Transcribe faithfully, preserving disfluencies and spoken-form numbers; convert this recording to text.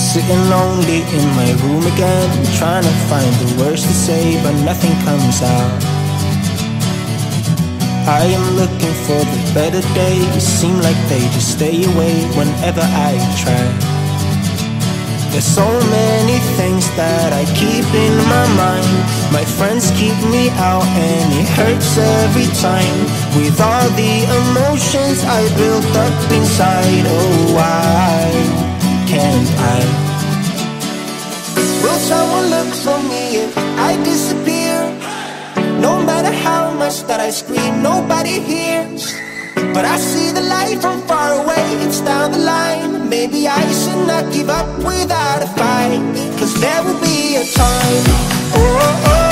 Sitting lonely in my room again, trying to find the words to say, but nothing comes out. I am looking for the better days, seem like they just stay away whenever I try. There's so many things that I keep in my mind. My friends keep me out and it hurts every time. With all the emotions I built up inside, oh why can't I? Will someone look for me if I disappear? No matter how much that I scream, nobody hears. But I see the light from far away, it's down the line. Maybe I should not give up without a fight, 'cause there will be a time, oh, oh, oh.